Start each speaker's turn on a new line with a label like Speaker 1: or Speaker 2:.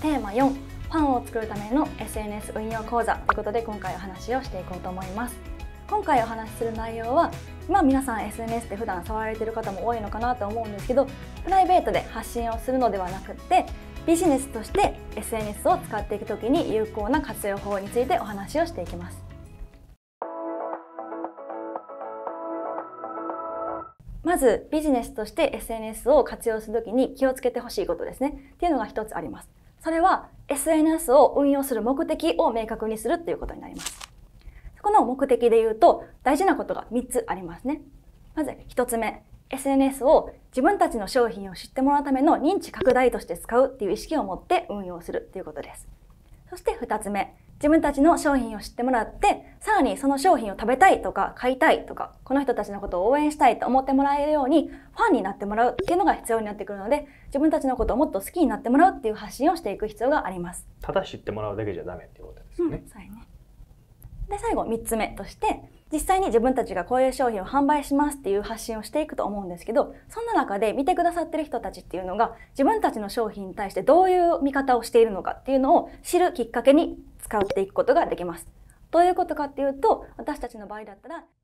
Speaker 1: テーマ4、ファンを作るための SNS 運用講座ということで、今回お話をしていこうと思います。今回お話しする内容は、皆さん SNS で普段触られている方も多いのかなと思うんですけど、プライベートで発信をするのではなくってビジネスとして SNS を使っていくときに有効な活用法についてお話をしていきます。まずビジネスとして SNS を活用するときに気をつけてほしいことですねっていうのが一つあります。それは SNS を運用する目的を明確にするっていうことになります。この目的で言うと大事なことが3つありますね。まず1つ目、SNS を自分たちの商品を知ってもらうための認知拡大として使うっていう意識を持って運用するということです。そして2つ目、自分たちの商品を知ってもらって、さらにその商品を食べたいとか買いたいとか、この人たちのことを応援したいと思ってもらえるようにファンになってもらうっていうのが必要になってくるので、自分たちのことをもっと好きになってもらうっていう発信をしていく必要があります。
Speaker 2: ただ知ってもらうだけじゃダメっていうことですよね。
Speaker 1: そうやね。で、最後3つ目として、実際に自分たちがこういう商品を販売しますっていう発信をしていくと思うんですけど、そんな中で見てくださってる人たちっていうのが自分たちの商品に対してどういう見方をしているのかっていうのを知るきっかけに使っていくことができます。どういうことかっていうと、私たちの場合だったら